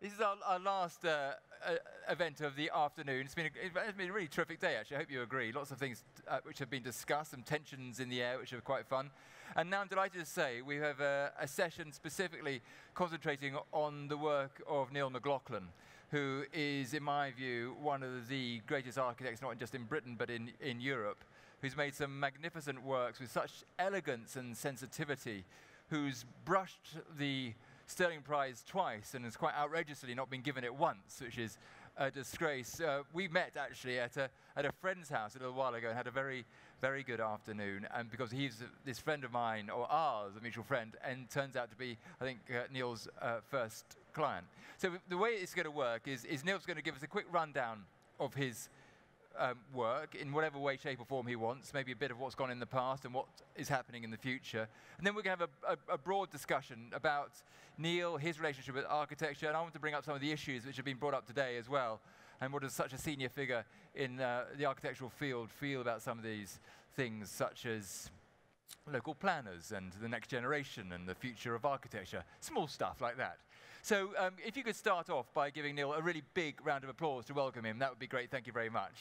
This is our last event of the afternoon. It's been a really terrific day, actually. I hope you agree. Lots of things which have been discussed, some tensions in the air, which are quite fun. And now I'm delighted to say we have a session specifically concentrating on the work of Niall McLaughlin, who is, in my view, one of the greatest architects, not just in Britain, but in Europe, who's made some magnificent works with such elegance and sensitivity, who's brushed the Stirling Prize twice and has quite outrageously not been given it once, which is a disgrace. We met actually at a friend's house a little while ago and had a very, very good afternoon. And because he's this friend of mine, or ours, a mutual friend, and turns out to be, I think, Neil's first client. So the way it's going to work is Neil's going to give us a quick rundown of his work in whatever way, shape or form he wants, maybe a bit of what's gone in the past and what is happening in the future. And then we're going to have a broad discussion about Neil, his relationship with architecture, and I want to bring up some of the issues which have been brought up today as well, and what does such a senior figure in the architectural field feel about some of these things, such as local planners and the next generation and the future of architecture, small stuff like that. So if you could start off by giving Neil a really big round of applause to welcome him, that would be great. Thank you very much.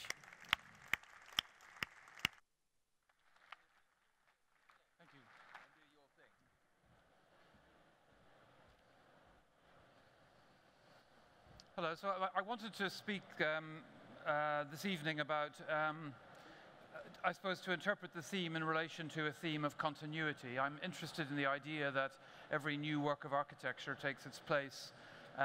Thank you. Hello. So I wanted to speak this evening about, I suppose, to interpret the theme in relation to a theme of continuity. I'm interested in the idea that every new work of architecture takes its place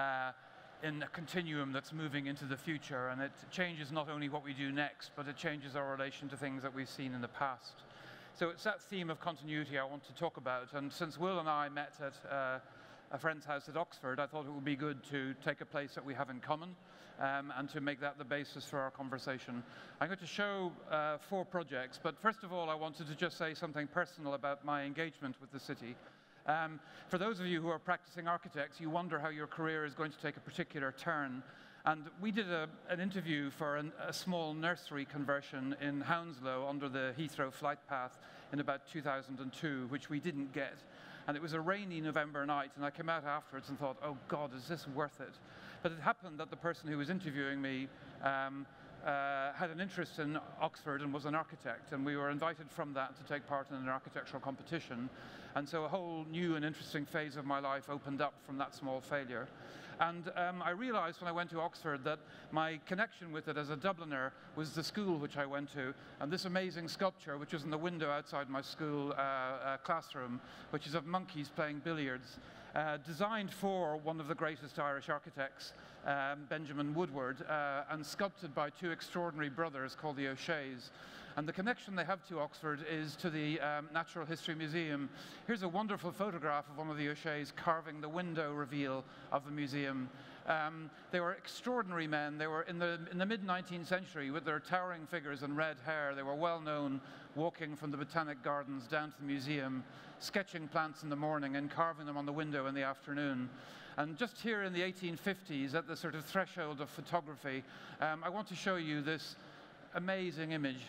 in a continuum that's moving into the future, and it changes not only what we do next, but it changes our relation to things that we've seen in the past. So it's that theme of continuity I want to talk about, and since Will and I met at a friend's house at Oxford, I thought it would be good to take a place that we have in common and to make that the basis for our conversation. I'm going to show 4 projects, but first of all I wanted to just say something personal about my engagement with the city. For those of you who are practicing architects, you wonder how your career is going to take a particular turn. And we did an interview for a small nursery conversion in Hounslow under the Heathrow flight path in about 2002, which we didn't get. And it was a rainy November night, and I came out afterwards and thought, oh God, is this worth it? But it happened that the person who was interviewing me had an interest in Oxford and was an architect, and we were invited from that to take part in an architectural competition. And so a whole new and interesting phase of my life opened up from that small failure. And I realized when I went to Oxford that my connection with it as a Dubliner was the school which I went to, and this amazing sculpture, which is in the window outside my school classroom, which is of monkeys playing billiards, designed for one of the greatest Irish architects, Benjamin Woodward, and sculpted by 2 extraordinary brothers called the O'Sheas. And the connection they have to Oxford is to the Natural History Museum. Here's a wonderful photograph of one of the O'Sheas carving the window reveal of the museum. They were extraordinary men. They were in the mid-19th century with their towering figures and red hair. They were well known walking from the Botanic Gardens down to the museum, sketching plants in the morning and carving them on the window in the afternoon. And just here in the 1850s, at the sort of threshold of photography, I want to show you this amazing image,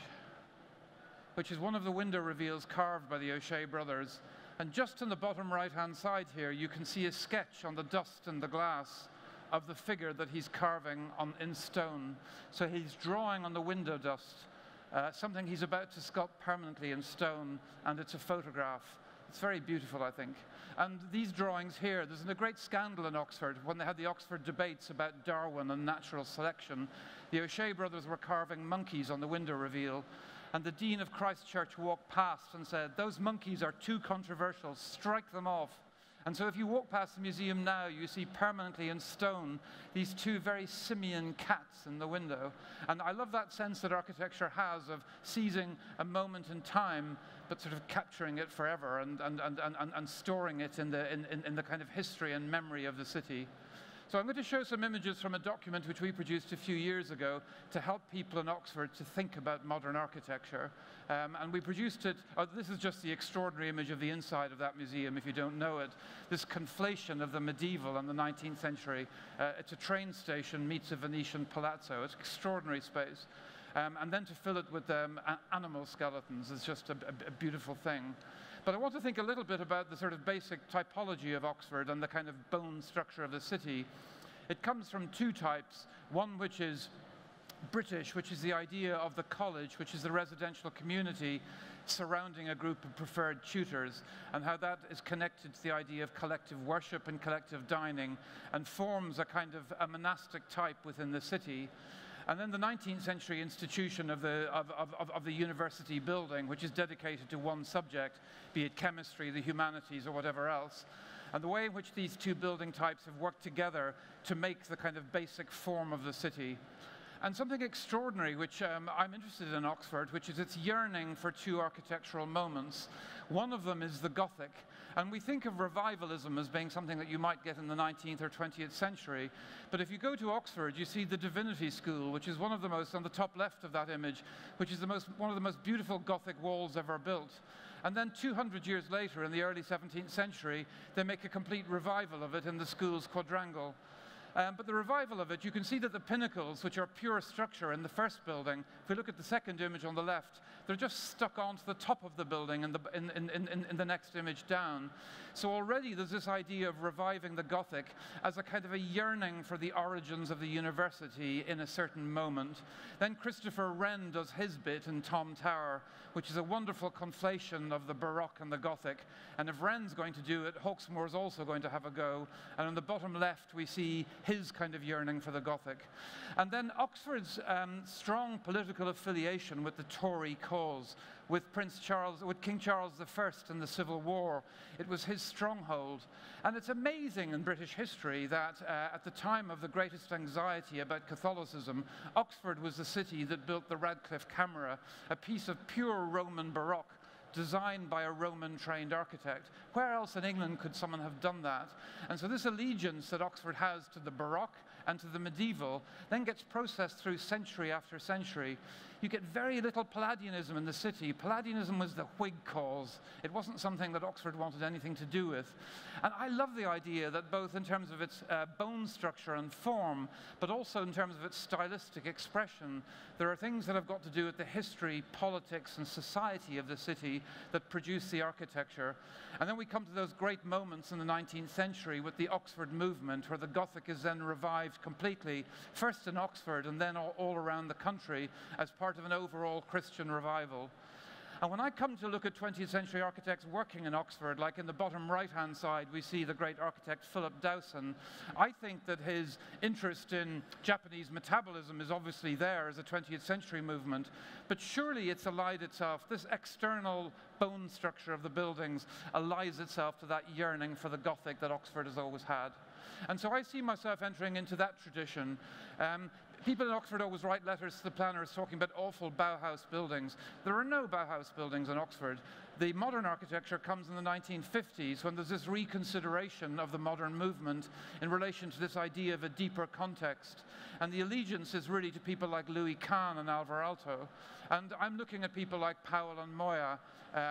which is one of the window reveals carved by the O'Shea brothers. And just in the bottom right-hand side here, you can see a sketch on the dust and the glass of the figure that he's carving in stone. So he's drawing on the window dust, something he's about to sculpt permanently in stone, and it's a photograph. It's very beautiful, I think. And these drawings here, there's a great scandal in Oxford when they had the Oxford debates about Darwin and natural selection. The O'Shea brothers were carving monkeys on the window reveal, and the Dean of Christ Church walked past and said, those monkeys are too controversial, strike them off. And so if you walk past the museum now, you see permanently in stone these 2 very simian cats in the window. And I love that sense that architecture has of seizing a moment in time, but sort of capturing it forever and storing it in the kind of history and memory of the city. So I'm going to show some images from a document which we produced a few years ago to help people in Oxford to think about modern architecture. And we produced it, this is just the extraordinary image of the inside of that museum, if you don't know it. This conflation of the medieval and the 19th century. It's a train station meets a Venetian palazzo. It's an extraordinary space. And then to fill it with animal skeletons is just a beautiful thing. But I want to think a little bit about the sort of basic typology of Oxford and the kind of bone structure of the city. It comes from two types. One which is British, which is the idea of the college, which is the residential community surrounding a group of preferred tutors, and how that is connected to the idea of collective worship and collective dining, and forms a kind of a monastic type within the city. And then the 19th century institution of the university building, which is dedicated to one subject, be it chemistry, the humanities, or whatever else. And the way in which these two building types have worked together to make the kind of basic form of the city. And something extraordinary, which I'm interested in Oxford, which is its yearning for two architectural moments. One of them is the Gothic. And we think of revivalism as being something that you might get in the 19th or 20th century. But if you go to Oxford, you see the Divinity School, which is one of the most, on the top left of that image, which is one of the most beautiful Gothic walls ever built. And then 200 years later, in the early 17th century, they make a complete revival of it in the school's quadrangle. But the revival of it, you can see that the pinnacles, which are pure structure in the first building, if we look at the second image on the left, they're just stuck onto the top of the building in the next image down. So already there's this idea of reviving the Gothic as a kind of a yearning for the origins of the university in a certain moment. Then Christopher Wren does his bit in Tom Tower, which is a wonderful conflation of the Baroque and the Gothic. And if Wren's going to do it, Hawksmoor's also going to have a go. And on the bottom left, we see his kind of yearning for the Gothic. And then Oxford's strong political affiliation with the Tory cause, with King Charles I in the Civil War. It was his stronghold. And it's amazing in British history that at the time of the greatest anxiety about Catholicism, Oxford was the city that built the Radcliffe Camera, a piece of pure Roman Baroque, designed by a Roman-trained architect. Where else in England could someone have done that? And so this allegiance that Oxford has to the Baroque and to the medieval then gets processed through century after century. You get very little Palladianism in the city. Palladianism was the Whig cause. It wasn't something that Oxford wanted anything to do with. And I love the idea that both in terms of its bone structure and form, but also in terms of its stylistic expression, there are things that have got to do with the history, politics, and society of the city that produce the architecture. And then we come to those great moments in the 19th century with the Oxford movement, where the Gothic is then revived completely, first in Oxford and then all around the country as part of an overall Christian revival. And when I come to look at 20th century architects working in Oxford, like in the bottom right-hand side, we see the great architect Philip Dowson. I think that his interest in Japanese metabolism is obviously there as a 20th century movement, but surely it's allied itself, this external bone structure of the buildings allies itself to that yearning for the Gothic that Oxford has always had. And so I see myself entering into that tradition. People in Oxford always write letters to the planners talking about awful Bauhaus buildings. There are no Bauhaus buildings in Oxford. The modern architecture comes in the 1950s, when there's this reconsideration of the modern movement in relation to this idea of a deeper context. And the allegiance is really to people like Louis Kahn and Alvar Aalto. And I'm looking at people like Powell and Moya,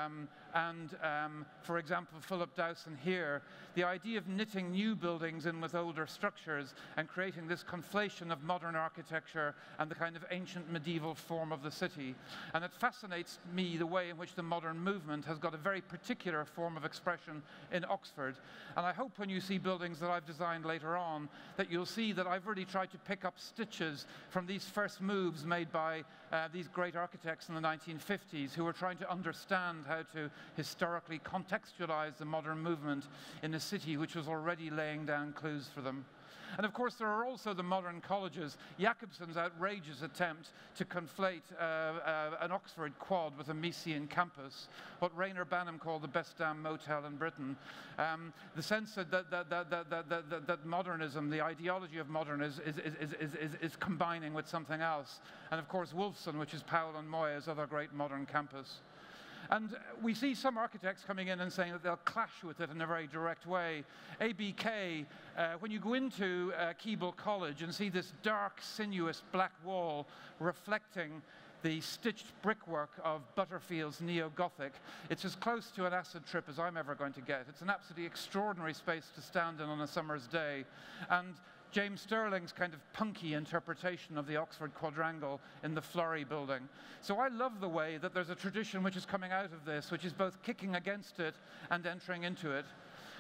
for example, Philip Dowson here, the idea of knitting new buildings in with older structures and creating this conflation of modern architecture and the kind of ancient medieval form of the city. And it fascinates me the way in which the modern movement has got a very particular form of expression in Oxford. And I hope when you see buildings that I've designed later on, that you'll see that I've really tried to pick up stitches from these first moves made by these great architects in the 1950s who were trying to understand how to historically contextualize the modern movement in a city which was already laying down clues for them. And of course, there are also the modern colleges. Jacobson's outrageous attempt to conflate an Oxford quad with a Messian campus, what Rayner Banham called the best damn motel in Britain. The sense that modernism, the ideology of modernism, is combining with something else. And of course, Wolfson, which is Powell and Moya's other great modern campus. And we see some architects coming in and saying that they'll clash with it in a very direct way. ABK, when you go into Keble College and see this dark, sinuous black wall reflecting the stitched brickwork of Butterfield's neo-Gothic, it's as close to an acid trip as I'm ever going to get. It's an absolutely extraordinary space to stand in on a summer's day. And James Stirling's kind of punky interpretation of the Oxford quadrangle in the Florey building. So I love the way that there's a tradition which is coming out of this, which is both kicking against it and entering into it.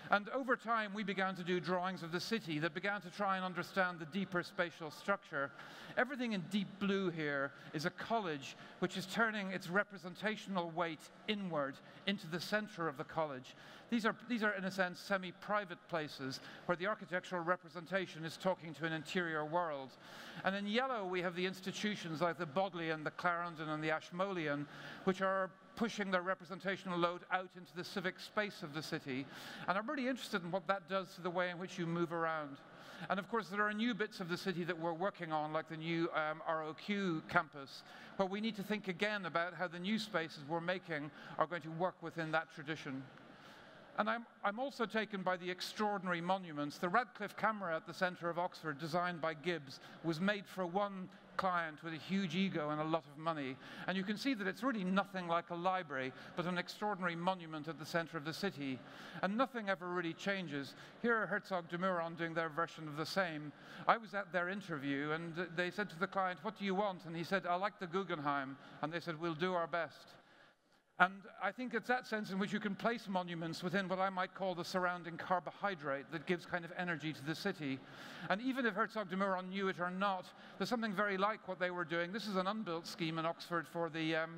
And over time, we began to do drawings of the city that began to try and understand the deeper spatial structure. Everything in deep blue here is a college which is turning its representational weight inward into the center of the college. These are, in a sense, semi-private places where the architectural representation is talking to an interior world. And in yellow, we have the institutions like the Bodleian, the Clarendon, and the Ashmolean, which are pushing their representational load out into the civic space of the city. And I'm really interested in what that does to the way in which you move around. And of course, there are new bits of the city that we're working on, like the new ROQ campus, where we need to think again about how the new spaces we're making are going to work within that tradition. And I'm also taken by the extraordinary monuments. The Radcliffe camera at the centre of Oxford, designed by Gibbs, was made for one client with a huge ego and a lot of money. And you can see that it's really nothing like a library, but an extraordinary monument at the centre of the city. And nothing ever really changes. Here are Herzog de Meuron doing their version of the same. I was at their interview, and they said to the client, "What do you want?" And he said, "I like the Guggenheim." And they said, "We'll do our best." And I think it's that sense in which you can place monuments within what I might call the surrounding carbohydrate that gives kind of energy to the city. And even if Herzog de Meuron knew it or not, there's something very like what they were doing. This is an unbuilt scheme in Oxford for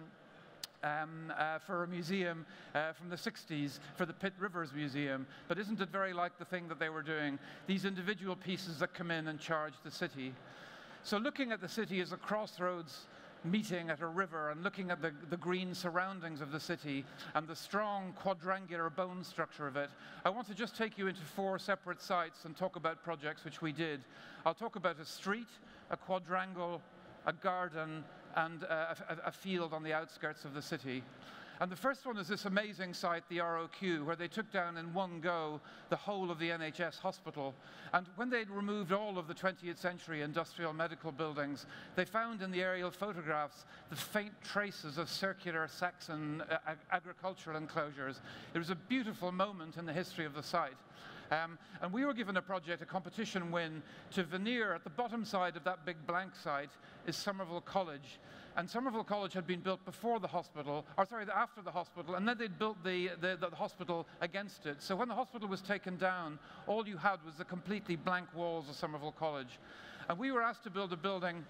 a museum from the 60s, for the Pitt Rivers Museum. But isn't it very like the thing that they were doing? These individual pieces that come in and charge the city. So looking at the city as a crossroads meeting at a river and looking at the green surroundings of the city and the strong quadrangular bone structure of it, I want to just take you into 4 separate sites and talk about projects which we did. I'll talk about a street, a quadrangle, a garden, and a field on the outskirts of the city. And the first one is this amazing site, the ROQ, where they took down in one go the whole of the NHS hospital. And when they'd removed all of the 20th century industrial medical buildings, they found in the aerial photographs the faint traces of circular Saxon agricultural enclosures. It was a beautiful moment in the history of the site. And we were given a project, a competition win, to veneer at the bottom side of that big blank site is Somerville College. And Somerville College had been built before the hospital, or sorry, after the hospital, and then they'd built the hospital against it. So when the hospital was taken down, all you had was the completely blank walls of Somerville College. And we were asked to build a building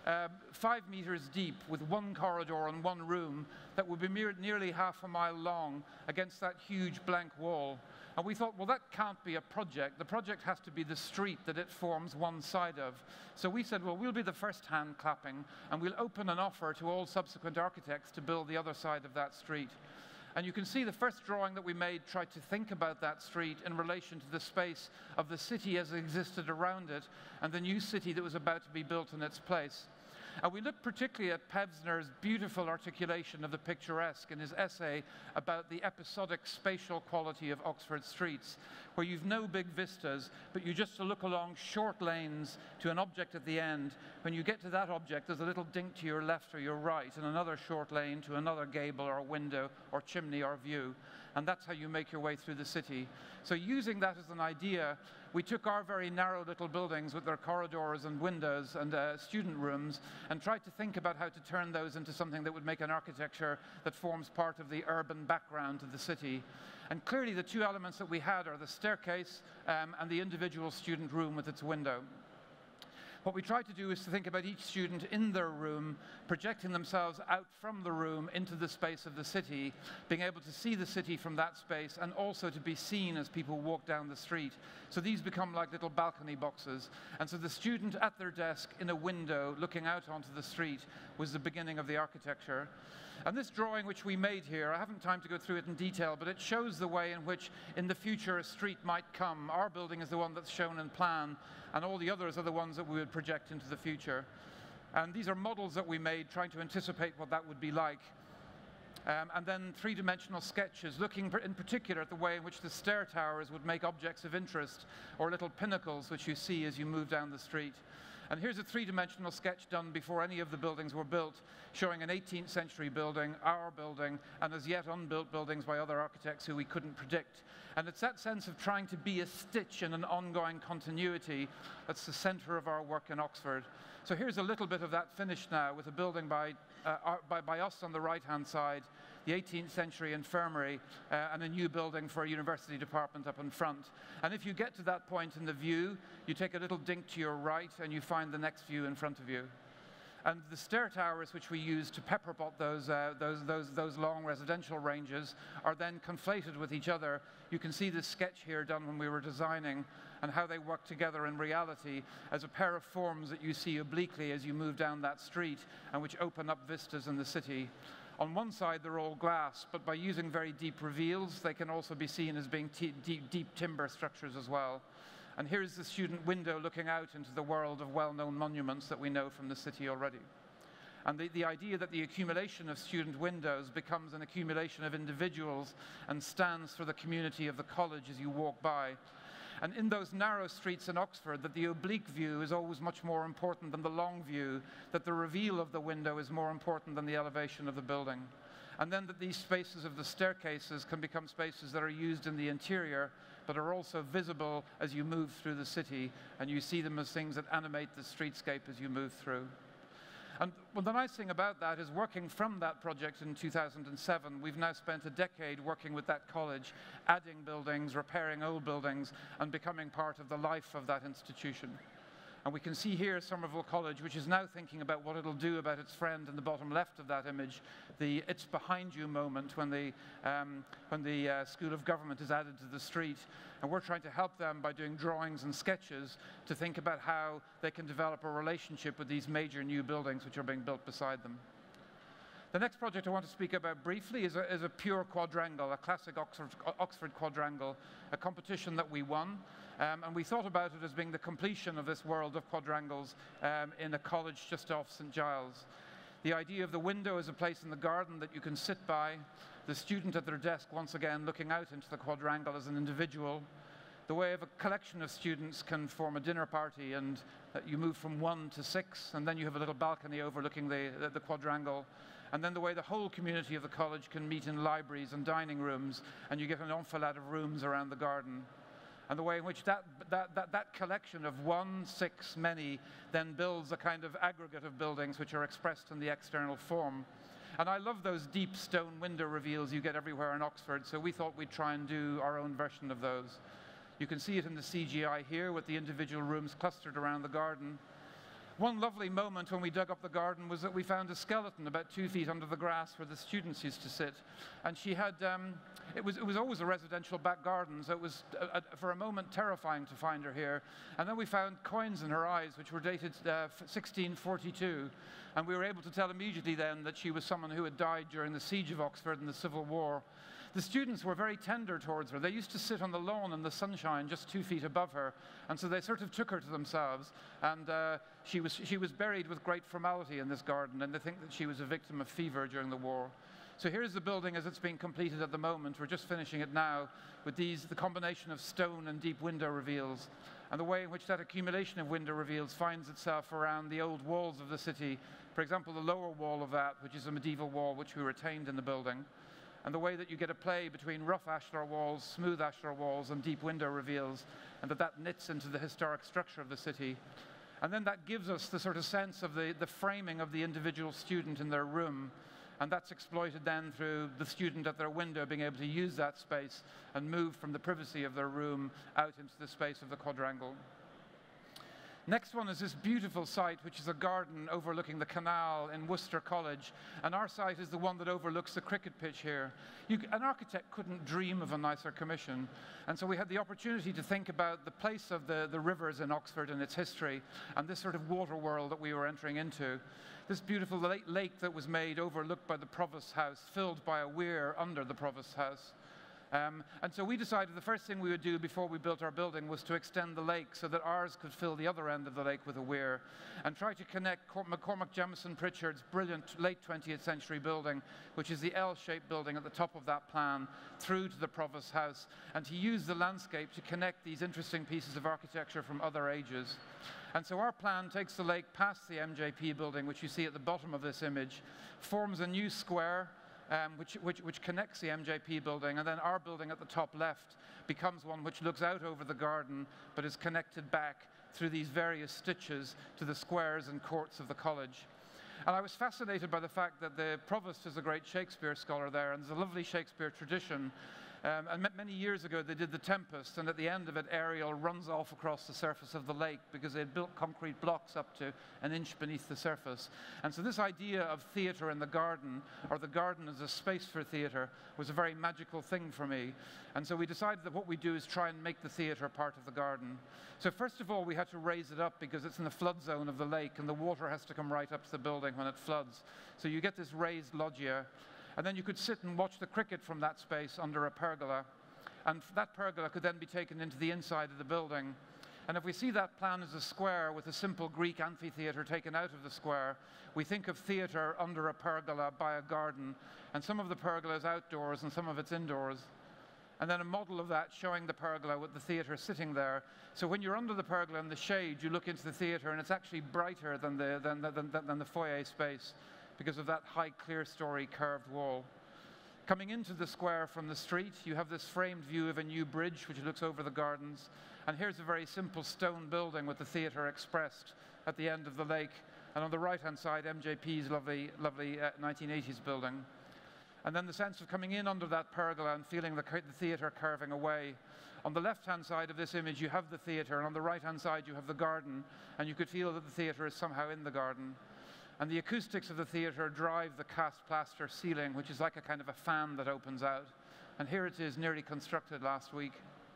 5 meters deep with 1 corridor and 1 room that would be nearly half a mile long against that huge blank wall. And we thought, well, that can't be a project. The project has to be the street that it forms one side of. So we said, well, we'll be the first hand clapping, and we'll open an offer to all subsequent architects to build the other side of that street. And you can see the first drawing that we made tried to think about that street in relation to the space of the city as it existed around it, and the new city that was about to be built in its place. And we looked particularly at Pevsner's beautiful articulation of the picturesque in his essay about the episodic spatial quality of Oxford streets, where you've no big vistas, but you just look along short lanes to an object at the end. When you get to that object, there's a little dink to your left or your right, and another short lane to another gable or window or chimney or view. And that's how you make your way through the city. So using that as an idea, we took our very narrow little buildings with their corridors and windows and student rooms and tried to think about how to turn those into something that would make an architecture that forms part of the urban background of the city. And clearly the 2 elements that we had are the staircase and the individual student room with its window. What we tried to do is to think about each student in their room, projecting themselves out from the room into the space of the city, being able to see the city from that space, and also to be seen as people walk down the street. So these become like little balcony boxes. And so the student at their desk in a window looking out onto the street was the beginning of the architecture. And this drawing which we made here, I haven't time to go through it in detail, but it shows the way in which in the future a street might come. Our building is the one that's shown in plan, and all the others are the ones that we would project into the future. And these are models that we made trying to anticipate what that would be like. And then 3-dimensional sketches, looking in particular at the way in which the stair towers would make objects of interest, or little pinnacles which you see as you move down the street. And here's a 3-dimensional sketch done before any of the buildings were built, showing an 18th century building, our building, and as yet unbuilt buildings by other architects who we couldn't predict. And it's that sense of trying to be a stitch in an ongoing continuity that's the center of our work in Oxford. So here's a little bit of that finished now with a building by us on the right-hand side, the 18th century infirmary, and a new building for a university department up in front. And if you get to that point in the view, you take a little dink to your right and you find the next view in front of you. And the stair towers which we use to pepperpot those long residential ranges are then conflated with each other. You can see this sketch here done when we were designing, and how they work together in reality as a pair of forms that you see obliquely as you move down that street, and which open up vistas in the city. On one side they're all glass, but by using very deep reveals they can also be seen as being deep timber structures as well. And here's the student window looking out into the world of well-known monuments that we know from the city already. And the idea that the accumulation of student windows becomes an accumulation of individuals and stands for the community of the college as you walk by. And in those narrow streets in Oxford, that the oblique view is always much more important than the long view, that the reveal of the window is more important than the elevation of the building. And then that these spaces of the staircases can become spaces that are used in the interior, but are also visible as you move through the city, and you see them as things that animate the streetscape as you move through. And well, the nice thing about that is, working from that project in 2007, we've now spent a decade working with that college, adding buildings, repairing old buildings, and becoming part of the life of that institution. And we can see here Somerville College, which is now thinking about what it'll do about its friend in the bottom left of that image, the "it's behind you" moment when the School of Government is added to the street. And we're trying to help them by doing drawings and sketches to think about how they can develop a relationship with these major new buildings which are being built beside them. The next project I want to speak about briefly is a pure quadrangle, a classic Oxford quadrangle, a competition that we won. And we thought about it as being the completion of this world of quadrangles in a college just off St. Giles. The idea of the window as a place in the garden that you can sit by, the student at their desk once again looking out into the quadrangle as an individual, the way of a collection of students can form a dinner party, and you move from 1 to 6, and then you have a little balcony overlooking the quadrangle. And then the way the whole community of the college can meet in libraries and dining rooms, and you get an enfilade of rooms around the garden. And the way in which that collection of 1, 6, many then builds a kind of aggregate of buildings which are expressed in the external form. And I love those deep stone window reveals you get everywhere in Oxford, so we thought we'd try and do our own version of those. You can see it in the CGI here with the individual rooms clustered around the garden. One lovely moment when we dug up the garden was that we found a skeleton about 2 feet under the grass where the students used to sit. And she had, it was always a residential back garden, so it was, for a moment, terrifying to find her here. And then we found coins in her eyes, which were dated 1642. And we were able to tell immediately then that she was someone who had died during the siege of Oxford and the Civil War. The students were very tender towards her. They used to sit on the lawn in the sunshine just 2 feet above her, and so they sort of took her to themselves. And she was buried with great formality in this garden, and they think that she was a victim of fever during the war. So here's the building as it's being completed at the moment. We're just finishing it now with the combination of stone and deep window reveals, and the way in which that accumulation of window reveals finds itself around the old walls of the city. For example, the lower wall of that, which is a medieval wall which we retained in the building. And the way that you get a play between rough ashlar walls, smooth ashlar walls, and deep window reveals, and that knits into the historic structure of the city. And then that gives us the sort of sense of the framing of the individual student in their room, and that's exploited then through the student at their window being able to use that space and move from the privacy of their room out into the space of the quadrangle. Next one is this beautiful site, which is a garden overlooking the canal in Worcester College. And our site is the one that overlooks the cricket pitch here. An architect couldn't dream of a nicer commission. And so we had the opportunity to think about the place of the rivers in Oxford and its history, and this sort of water world that we were entering into. This beautiful lake that was made overlooked by the Provost's house, filled by a weir under the Provost's house. And so we decided the first thing we would do before we built our building was to extend the lake so that ours could fill the other end of the lake with a weir, and try to connect McCormack Jamison Pritchard's brilliant late 20th century building, which is the L-shaped building at the top of that plan, through to the Provost's house, and to use the landscape to connect these interesting pieces of architecture from other ages. And so our plan takes the lake past the MJP building, which you see at the bottom of this image, forms a new square, which connects the MJP building, and then our building at the top left becomes one which looks out over the garden but is connected back through these various stitches to the squares and courts of the college. And I was fascinated by the fact that the provost is a great Shakespeare scholar there, and there's a lovely Shakespeare tradition. And many years ago, they did The Tempest, and at the end of it, Ariel runs off across the surface of the lake because they had built concrete blocks up to an inch beneath the surface. And so this idea of theatre in the garden, or the garden as a space for theatre, was a very magical thing for me. And so we decided that what we do is try and make the theatre part of the garden. So first of all, we had to raise it up because it's in the flood zone of the lake, and the water has to come right up to the building when it floods. So you get this raised loggia. And then you could sit and watch the cricket from that space under a pergola. And that pergola could then be taken into the inside of the building. And if we see that plan as a square with a simple Greek amphitheatre taken out of the square, we think of theatre under a pergola by a garden. And some of the pergola is outdoors and some of it's indoors. And then a model of that showing the pergola with the theatre sitting there. So when you're under the pergola in the shade, you look into the theatre and it's actually brighter than the foyer space, because of that high clear-story curved wall. Coming into the square from the street, you have this framed view of a new bridge which looks over the gardens. And here's a very simple stone building with the theatre expressed at the end of the lake. And on the right-hand side, MJP's lovely 1980s building. And then the sense of coming in under that pergola and feeling the theatre curving away. On the left-hand side of this image, you have the theatre, and on the right-hand side, you have the garden. And you could feel that the theatre is somehow in the garden. And the acoustics of the theatre drive the cast plaster ceiling, which is like a kind of a fan that opens out. And here it is, nearly constructed last week.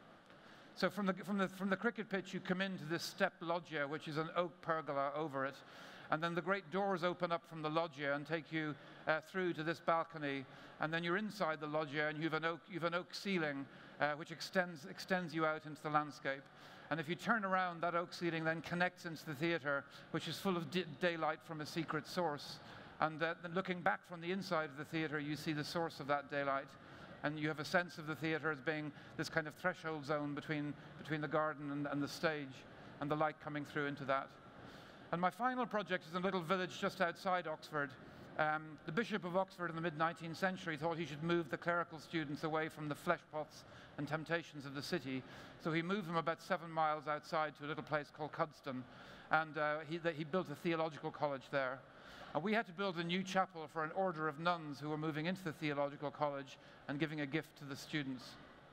So from the cricket pitch, you come into this step loggia, which is an oak pergola over it. And then the great doors open up from the loggia and take you through to this balcony. And then you're inside the loggia, and you have an oak ceiling, which extends you out into the landscape. And if you turn around, that oak ceiling then connects into the theatre, which is full of daylight from a secret source. And then looking back from the inside of the theatre, you see the source of that daylight. And you have a sense of the theatre as being this kind of threshold zone between the garden and the stage, and the light coming through into that. And my final project is a little village just outside Oxford. The Bishop of Oxford in the mid-19th century thought he should move the clerical students away from the flesh pots and temptations of the city. So he moved them about 7 miles outside to a little place called Cuddesdon. And he built a theological college there. And we had to build a new chapel for an order of nuns who were moving into the theological college and giving a gift to the students.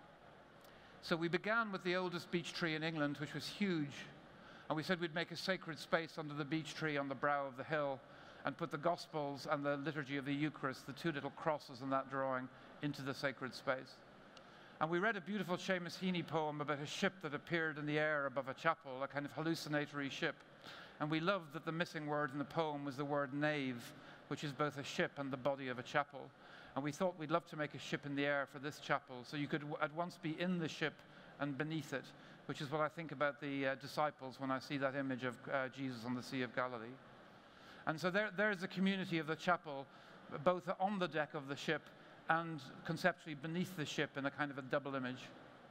So we began with the oldest beech tree in England, which was huge. And we said we'd make a sacred space under the beech tree on the brow of the hill, and put the Gospels and the liturgy of the Eucharist, the 2 little crosses in that drawing, into the sacred space. And we read a beautiful Seamus Heaney poem about a ship that appeared in the air above a chapel, a kind of hallucinatory ship. And we loved that the missing word in the poem was the word nave, which is both a ship and the body of a chapel. And we thought we'd love to make a ship in the air for this chapel, so you could at once be in the ship and beneath it, which is what I think about the disciples when I see that image of Jesus on the Sea of Galilee. And so there's the community of the chapel, both on the deck of the ship and conceptually beneath the ship in a kind of a double image.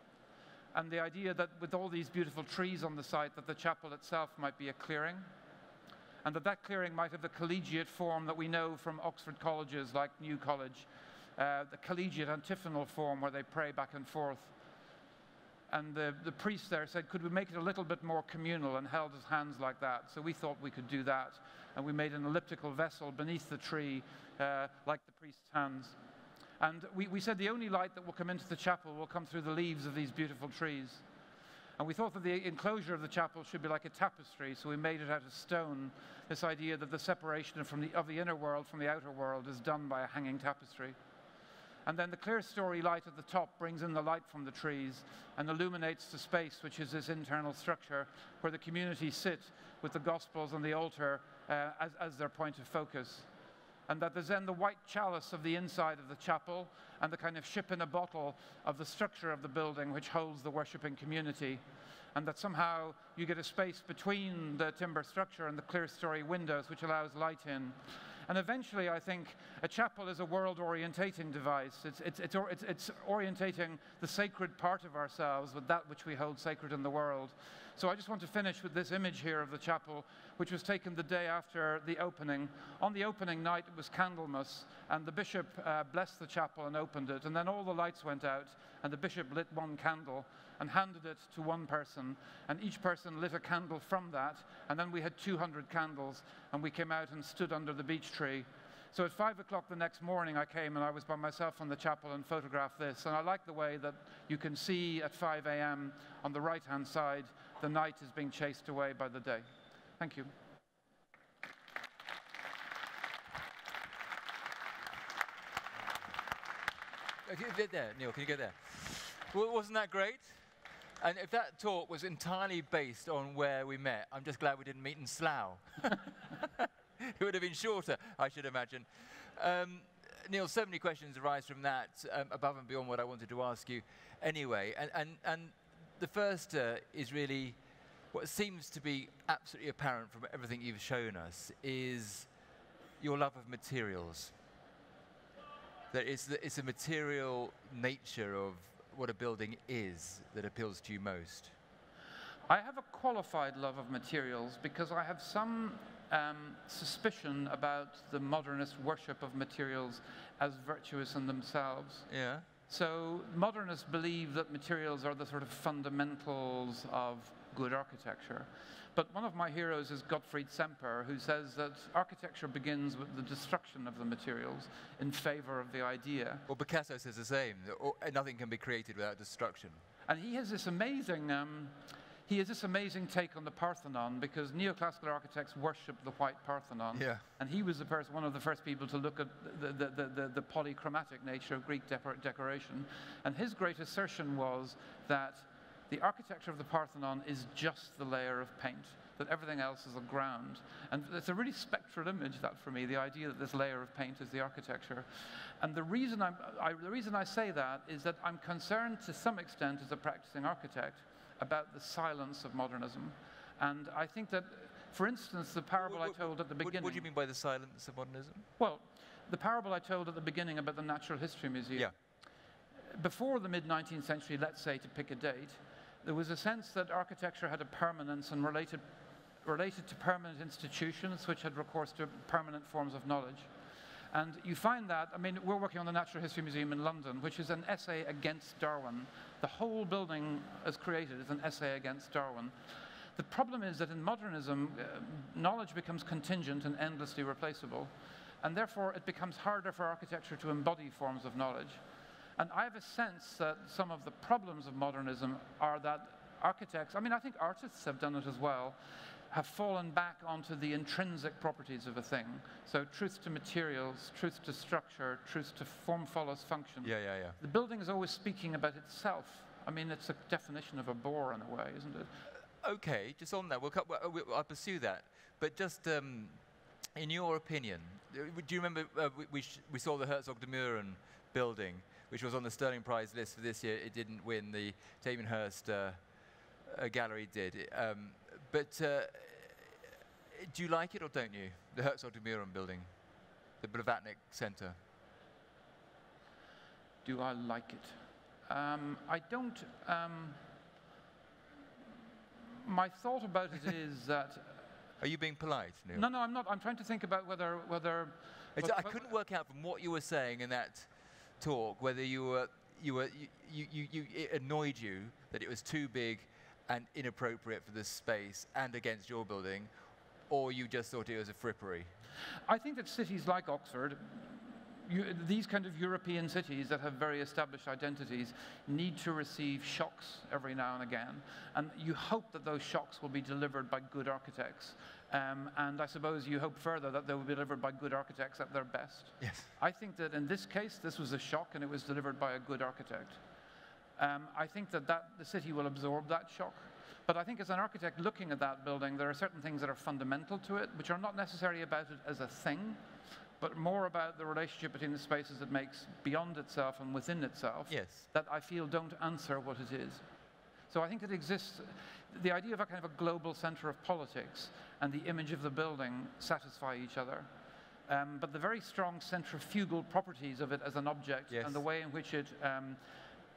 And the idea that with all these beautiful trees on the site, that the chapel itself might be a clearing, and that clearing might have the collegiate form that we know from Oxford colleges like New College, the collegiate antiphonal form where they pray back and forth. And the priest there said, could we make it a little bit more communal, and held his hands like that. So we thought we could do that. And we made an elliptical vessel beneath the tree, like the priest's hands. And we said the only light that will come into the chapel will come through the leaves of these beautiful trees. And we thought that the enclosure of the chapel should be like a tapestry, so we made it out of stone, this idea that the separation of the inner world from the outer world is done by a hanging tapestry. And then the clear story light at the top brings in the light from the trees and illuminates the space, which is this internal structure where the community sit with the Gospels and the altar as their point of focus. And that there's then the white chalice of the inside of the chapel and the kind of ship in a bottle of the structure of the building which holds the worshipping community. And that somehow you get a space between the timber structure and the clear story windows which allows light in. And eventually, I think a chapel is a world-orientating device. It's orientating the sacred part of ourselves with that which we hold sacred in the world. So I just want to finish with this image here of the chapel, which was taken the day after the opening. On the opening night, it was Candlemas, and the bishop blessed the chapel and opened it, and then all the lights went out, and the bishop lit one candle and handed it to one person, and each person lit a candle from that, and then we had 200 candles, and we came out and stood under the beech tree. So at 5 o'clock the next morning I came and I was by myself in the chapel and photographed this, and I like the way that you can see at 5 a.m. on the right-hand side the night is being chased away by the day. Thank you. Can you get there, Neil? Can you get there? Well, wasn't that great? And if that talk was entirely based on where we met, I'm just glad we didn't meet in Slough. It would have been shorter, I should imagine. Neil, so many questions arise from that, above and beyond what I wanted to ask you anyway. And the first is really what seems to be absolutely apparent from everything you've shown us is your love of materials. That it's the material nature of what a building is that appeals to you most. I have a qualified love of materials because I have some suspicion about the modernist worship of materials as virtuous in themselves. Yeah. So modernists believe that materials are the sort of fundamentals of good architecture. But one of my heroes is Gottfried Semper, who says that architecture begins with the destruction of the materials in favor of the idea. Well, Picasso says the same, that nothing can be created without destruction. And he has this amazing take on the Parthenon, because neoclassical architects worship the white Parthenon. Yeah. And he was one of the first people to look at the polychromatic nature of Greek decoration. And his great assertion was that the architecture of the Parthenon is just the layer of paint, that everything else is a ground. And it's a really spectral image, that, for me, the idea that this layer of paint is the architecture. And the reason I say that is that I'm concerned to some extent as a practicing architect about the silence of modernism. And I think that, for instance, the parable I told at the beginning... What do you mean by the silence of modernism? Well, the parable I told at the beginning about the Natural History Museum. Yeah. Before the mid-19th century, let's say, to pick a date, there was a sense that architecture had a permanence and related to permanent institutions which had recourse to permanent forms of knowledge. And you find that, I mean, we're working on the Natural History Museum in London, which is an essay against Darwin. The whole building as created is an essay against Darwin. The problem is that in modernism, knowledge becomes contingent and endlessly replaceable. And therefore, it becomes harder for architecture to embody forms of knowledge. And I have a sense that some of the problems of modernism are that architects, I mean, I think artists have done it as well, have fallen back onto the intrinsic properties of a thing. So truth to materials, truth to structure, truth to form follows function. Yeah. The building is always speaking about itself. I mean, it's a definition of a bore in a way, isn't it? Okay, just on that, I'll pursue that. But just in your opinion, do you remember we saw the Herzog de Meuron building, which was on the Stirling Prize list for this year? It didn't win. The Tavenhurst gallery did. But do you like it or don't you? The Herzog de Meuron building, the Blavatnik Center. Do I like it? I don't. My thought about it is that. Are you being polite, Neil? No, I'm not. I'm trying to think about whether. I couldn't work out from what you were saying in that talk whether it annoyed you that it was too big and inappropriate for this space and against your building, or you just thought it was a frippery? I think that cities like Oxford, these kind of European cities that have very established identities, need to receive shocks every now and again. And you hope that those shocks will be delivered by good architects. And I suppose you hope further that they will be delivered by good architects at their best. Yes. I think that in this case, this was a shock and it was delivered by a good architect. I think that the city will absorb that shock. But I think as an architect looking at that building, there are certain things that are fundamental to it, which are not necessarily about it as a thing, but more about the relationship between the spaces it makes beyond itself and within itself, yes, that I feel don't answer what it is. So I think it exists, the idea of a kind of a global center of politics and the image of the building satisfy each other. But the very strong centrifugal properties of it as an object, yes, and the way in which it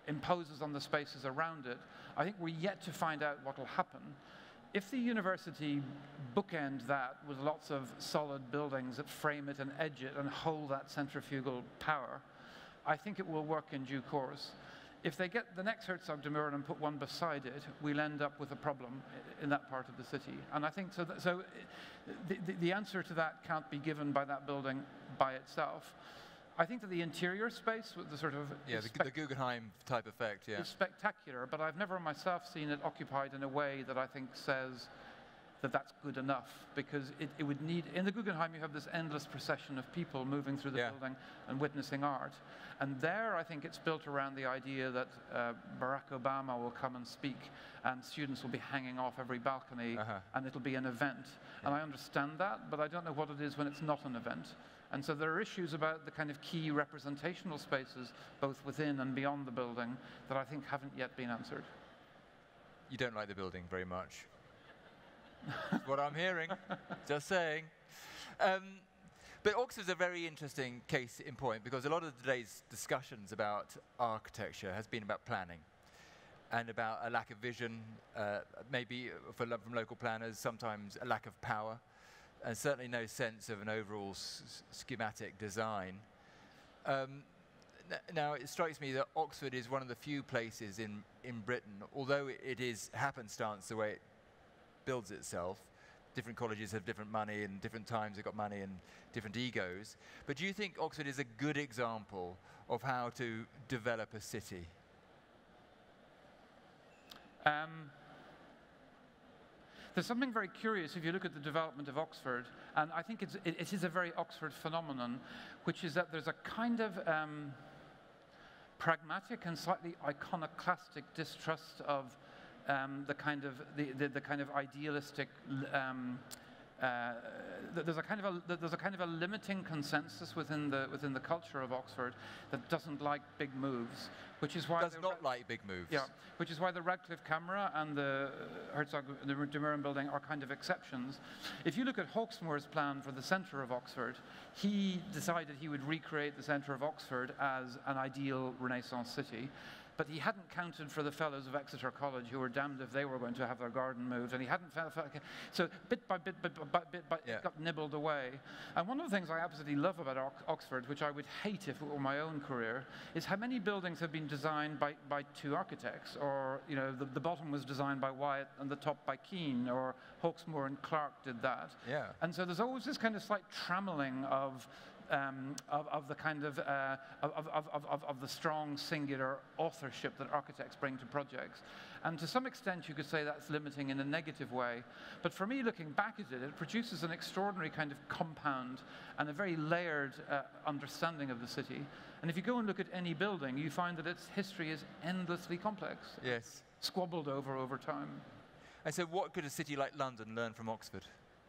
imposes on the spaces around it. I think we're yet to find out what will happen. If the university bookend that with lots of solid buildings that frame it and edge it and hold that centrifugal power, I think it will work in due course. If they get the next Herzog de Meuron and put one beside it, we'll end up with a problem in that part of the city. And I think the answer to that can't be given by that building by itself. I think that the interior space with the sort of the Guggenheim type effect, is spectacular, but I've never myself seen it occupied in a way that I think says that that's good enough, because it would need, in the Guggenheim you have this endless procession of people moving through the building and witnessing art. And there I think it's built around the idea that Barack Obama will come and speak and students will be hanging off every balcony and it'll be an event. And I understand that, but I don't know what it is when it's not an event. And so there are issues about the kind of key representational spaces, both within and beyond the building, that I think haven't yet been answered. You don't like the building very much. That's what I'm hearing. Just saying. But Oxford's a very interesting case in point, because a lot of today's discussions about architecture has been about planning and about a lack of vision, maybe from local planners, sometimes a lack of power, and certainly no sense of an overall schematic design. Now, it strikes me that Oxford is one of the few places in Britain, although it is happenstance the way it builds itself. Different colleges have different money, and different times they've got money and different egos. But do you think Oxford is a good example of how to develop a city? There's something very curious if you look at the development of Oxford, and I think it is a very Oxford phenomenon, which is that there's a kind of pragmatic and slightly iconoclastic distrust of the kind of idealistic. There's a kind of a limiting consensus within the culture of Oxford that doesn't like big moves, which is why does not like big moves. Yeah, which is why the Radcliffe Camera and the Herzog de Meuron building are kind of exceptions. If you look at Hawksmoor's plan for the centre of Oxford, he decided he would recreate the centre of Oxford as an ideal Renaissance city. But he hadn't counted for the fellows of Exeter College, who were damned if they were going to have their garden moved, and he hadn't so bit by bit, it got nibbled away. And one of the things I absolutely love about Oxford, which I would hate if it were my own career, is how many buildings have been designed by two architects, or the bottom was designed by Wyatt and the top by Keane, or Hawksmoor and Clark did that. Yeah. And so there's always this kind of slight trammeling of the kind of the strong singular authorship that architects bring to projects. And to some extent you could say that's limiting in a negative way. But for me, looking back at it, it produces an extraordinary kind of compound and a very layered understanding of the city. And if you go and look at any building, you find that its history is endlessly complex. Yes. Squabbled over time. And so what could a city like London learn from Oxford?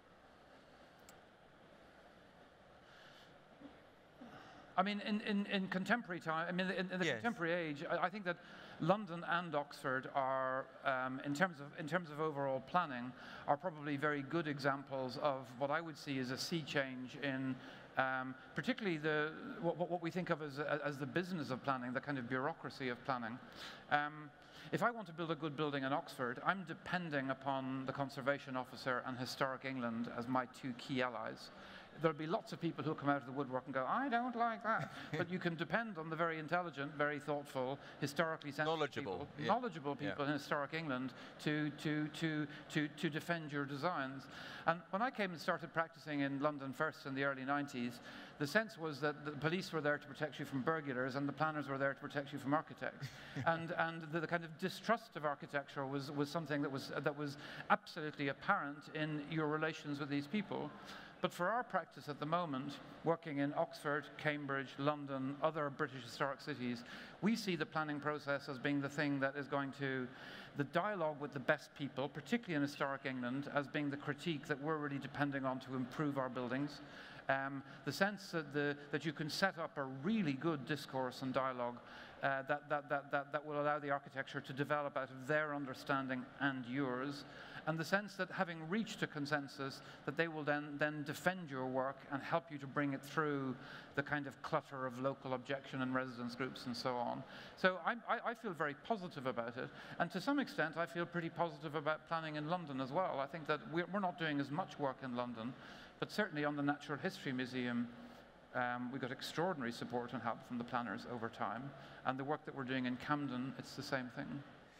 I mean, in contemporary time, I mean, in the contemporary age, I think that London and Oxford are, in terms of overall planning, are probably very good examples of what I would see as a sea change in, particularly what we think of as the business of planning, the kind of bureaucracy of planning. If I want to build a good building in Oxford, I'm depending upon the Conservation Officer and Historic England as my two key allies. There'll be lots of people who'll come out of the woodwork and go, I don't like that. But you can depend on the very intelligent, very thoughtful, historically sensitive knowledgeable people in Historic England to defend your designs. And when I came and started practicing in London first in the early 90s, the sense was that the police were there to protect you from burglars and the planners were there to protect you from architects. and the kind of distrust of architecture was something that was absolutely apparent in your relations with these people. But for our practice at the moment, working in Oxford, Cambridge, London, other British historic cities, we see the planning process as being the thing that is going to, the dialogue with the best people, particularly in historic England, as being the critique that we're really depending on to improve our buildings. The sense that you can set up a really good discourse and dialogue that will allow the architecture to develop out of their understanding and yours, and the sense that having reached a consensus, that they will then defend your work and help you to bring it through the kind of clutter of local objection and residence groups and so on. So I feel very positive about it, and to some extent I feel pretty positive about planning in London as well. I think that we're not doing as much work in London, but certainly on the Natural History Museum, we got extraordinary support and help from the planners over time, and the work that we're doing in Camden, it's the same thing.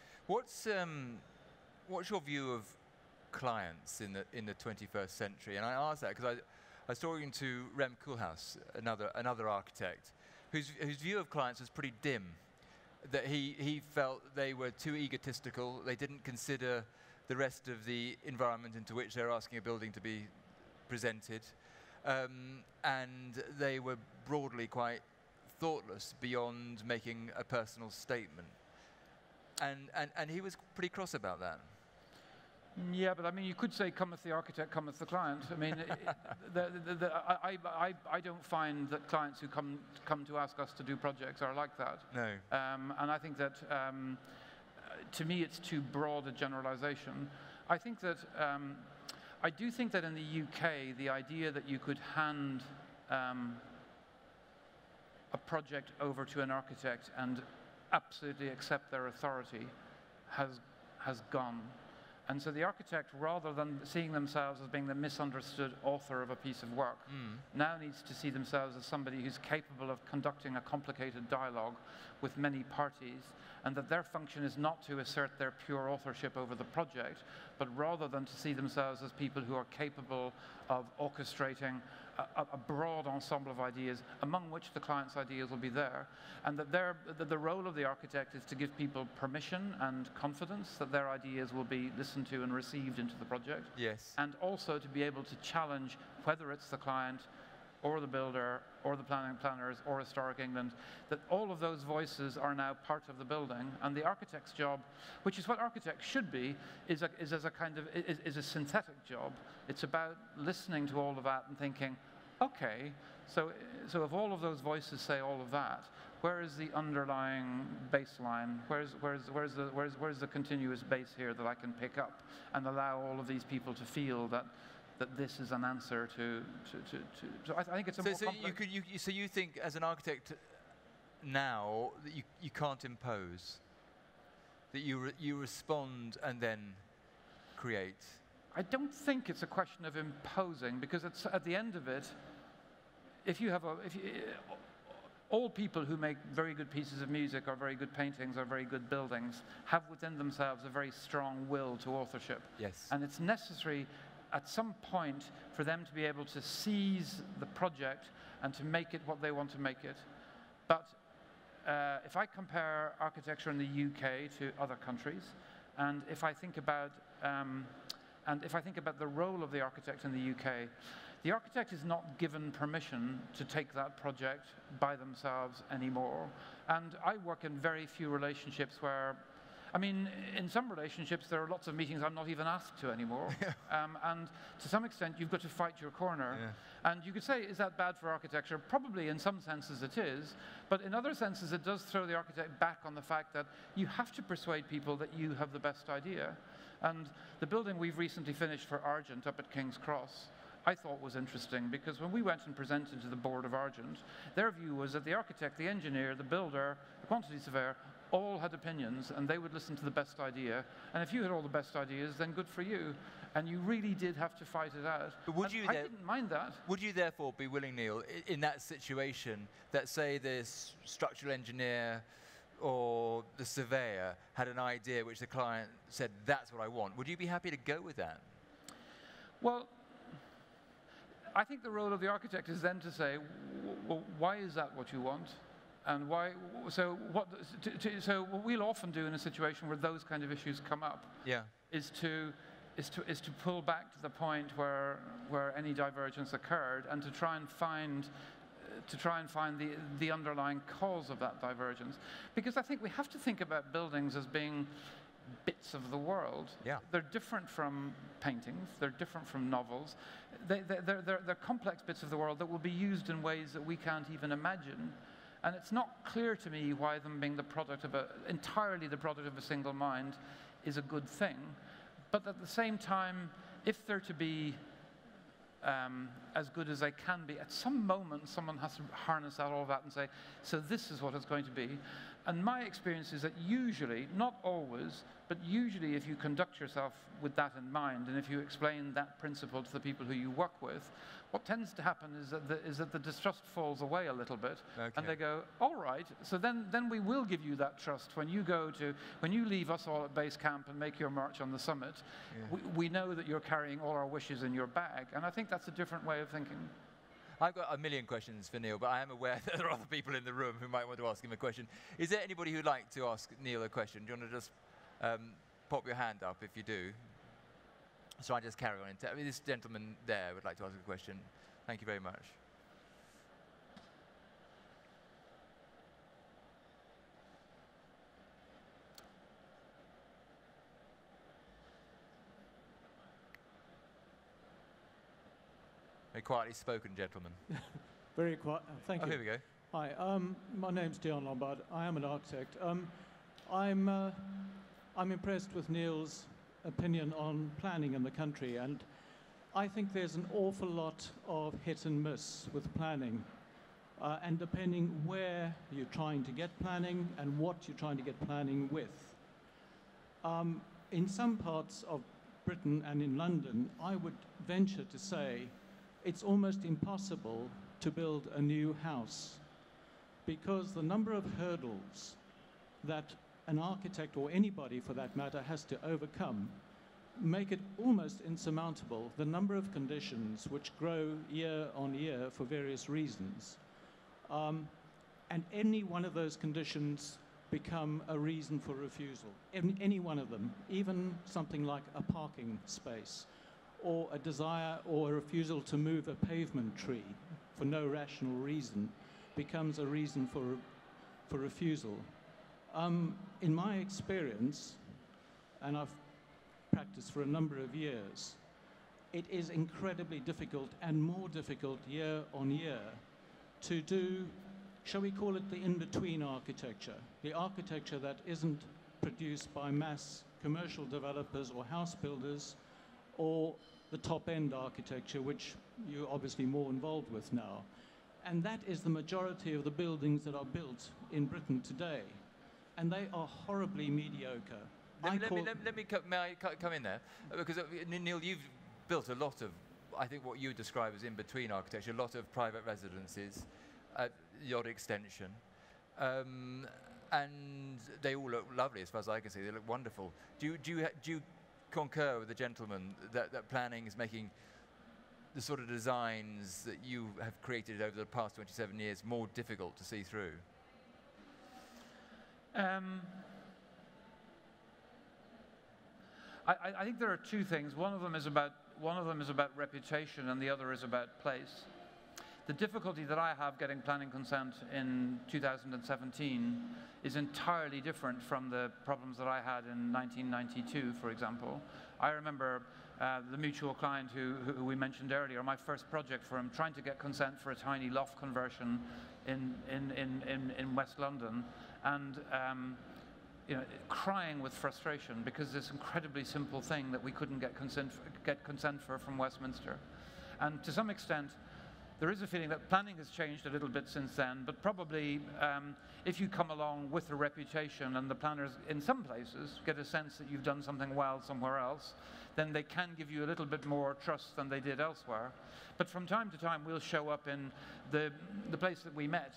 What's your view of clients in the 21st century? And I ask that because I was talking to Rem Koolhaas, another architect, whose view of clients was pretty dim. That he felt they were too egotistical. They didn't consider the rest of the environment into which they're asking a building to be presented, and they were broadly quite thoughtless beyond making a personal statement. And he was pretty cross about that. Yeah, but I mean, you could say, cometh the architect, cometh the client. I mean, I don't find that clients who come to ask us to do projects are like that. No. And I think that, to me, it's too broad a generalization. I think that, I do think that in the UK, the idea that you could hand a project over to an architect and absolutely accept their authority has gone. And so the architect, rather than seeing themselves as being the misunderstood author of a piece of work, now needs to see themselves as somebody who's capable of conducting a complicated dialogue with many parties, and that their function is not to assert their pure authorship over the project, but rather than to see themselves as people who are capable of orchestrating a broad ensemble of ideas, among which the client's ideas will be there, and that the role of the architect is to give people permission and confidence that their ideas will be listened to and received into the project. Yes. And also to be able to challenge whether it's the client or the builder or the planners or Historic England, that all of those voices are now part of the building, and the architect's job, which is what architects should be, is a synthetic job. It's about listening to all of that and thinking, okay, so if all of those voices say all of that, where is the underlying baseline? Where's the continuous base here that I can pick up and allow all of these people to feel that this is an answer to so I think it's a more complex. So you think, as an architect now, that you can't impose, that you respond and then create? I don't think it's a question of imposing, because it's, at the end of it, all people who make very good pieces of music or very good paintings or very good buildings have within themselves a very strong will to authorship. Yes. And it's necessary at some point for them to be able to seize the project and to make it what they want to make it. But if I compare architecture in the UK to other countries, and if I think about the role of the architect in the UK, the architect is not given permission to take that project by themselves anymore. And I work in very few relationships where, I mean, in some relationships there are lots of meetings I'm not even asked to anymore. And to some extent you've got to fight your corner. Yeah. And you could say, is that bad for architecture? Probably in some senses it is, but in other senses it does throw the architect back on the fact that you have to persuade people that you have the best idea. And the building we've recently finished for Argent up at King's Cross, I thought was interesting, because when we went and presented to the board of Argent, their view was that the architect, the engineer, the builder, the quantity surveyor, all had opinions, and they would listen to the best idea. And if you had all the best ideas, then good for you. And you really did have to fight it out. But I didn't mind that. Would you therefore be willing, Neil, in that situation, that say this structural engineer or the surveyor had an idea which the client said, that's what I want, would you be happy to go with that? Well, I think the role of the architect is then to say, well, why is that what you want? And why? So what we'll often do in a situation where those kind of issues come up, yeah, is to pull back to the point where any divergence occurred, and to try and find the underlying cause of that divergence. Because I think we have to think about buildings as being bits of the world. Yeah. They're different from paintings, they're different from novels. They're complex bits of the world that will be used in ways that we can't even imagine. And it's not clear to me why them being entirely the product of a single mind is a good thing. But at the same time, if they're to be as good as they can be, at some moment someone has to harness out all of that and say, so this is what it's going to be. And my experience is that usually, not always, but usually if you conduct yourself with that in mind, and if you explain that principle to the people who you work with, what tends to happen is that the distrust falls away a little bit, and they go, all right, so then we will give you that trust when you leave us all at base camp and make your march on the summit. Yeah. We know that you're carrying all our wishes in your bag, and I think that's a different way of thinking. I've got a million questions for Neil, but I am aware that there are other people in the room who might want to ask him a question. Is there anybody who'd like to ask Neil a question? Do you want to just pop your hand up if you do? So I just carry on. This gentleman there would like to ask a question. Thank you very much. Very quietly spoken, gentleman. Very quiet. Thank you. Oh, here we go. Hi. My name's Dion Lombard. I am an architect. I'm impressed with Neil's opinion on planning in the country, and I think there's an awful lot of hit and miss with planning, and depending where you're trying to get planning and what you're trying to get planning with. In some parts of Britain and in London, I would venture to say it's almost impossible to build a new house because the number of hurdles that an architect, or anybody for that matter, has to overcome make it almost insurmountable, the number of conditions which grow year on year for various reasons. And any one of those conditions become a reason for refusal. Any one of them, even something like a parking space, or a desire or a refusal to move a pavement tree for no rational reason, becomes a reason for refusal. In my experience, and I've practiced for a number of years, it is incredibly difficult and more difficult year on year to do, shall we call it the in-between architecture, the architecture that isn't produced by mass commercial developers or house builders, or the top-end architecture, which you're obviously more involved with now. And that is the majority of the buildings that are built in Britain today. And they are horribly mediocre. May I come in there? Because, Neil, you've built a lot of, I think, what you would describe as in-between architecture, a lot of private residences, the odd extension. And they all look lovely, as far as I can see. They look wonderful. Do you concur with the gentleman that planning is making the sort of designs that you have created over the past 27 years more difficult to see through? I think there are two things. One of them is about reputation, and the other is about place. The difficulty that I have getting planning consent in 2017 is entirely different from the problems that I had in 1992, for example. I remember the mutual client who we mentioned earlier, my first project for him, trying to get consent for a tiny loft conversion in West London, and crying with frustration because this incredibly simple thing that we couldn't get consent for from Westminster. And to some extent, there is a feeling that planning has changed a little bit since then, but probably if you come along with a reputation and the planners in some places get a sense that you've done something well somewhere else, then they can give you a little bit more trust than they did elsewhere. But from time to time, we'll show up in the place that we met,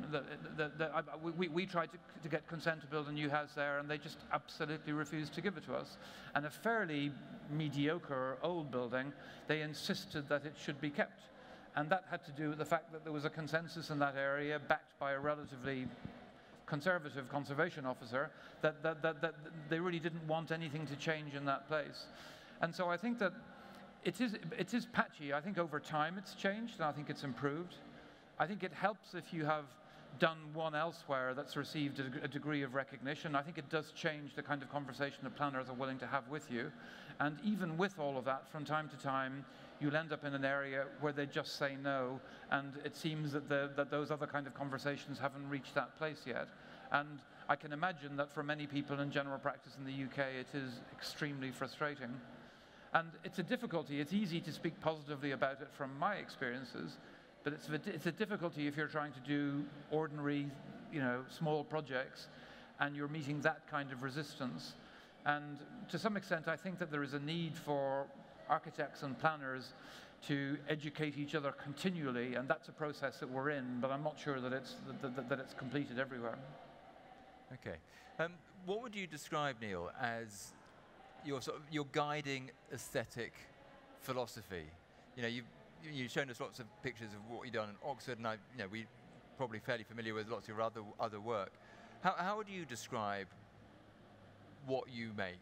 we tried to get consent to build a new house there, and they just absolutely refused to give it to us. And a fairly mediocre old building, they insisted that it should be kept. And that had to do with the fact that there was a consensus in that area, backed by a relatively conservative conservation officer, that they really didn't want anything to change in that place. And so I think that it is patchy. I think over time it's changed, and I think it's improved. I think it helps if you have done one elsewhere that's received a degree of recognition, I think it does change the kind of conversation that planners are willing to have with you. And even with all of that, from time to time, you'll end up in an area where they just say no, and it seems that those other kind of conversations haven't reached that place yet. And I can imagine that for many people in general practice in the UK, it is extremely frustrating. And it's a difficulty. It's easy to speak positively about it from my experiences, but it's a difficulty if you're trying to do ordinary, small projects, and you're meeting that kind of resistance. And to some extent, I think that there is a need for architects and planners to educate each other continually, and that's a process that we're in, but I'm not sure that it's completed everywhere. Okay. What would you describe, Neil, as your guiding aesthetic philosophy? You've shown us lots of pictures of what you've done in Oxford, and we're probably fairly familiar with lots of your other work. How would you describe what you make?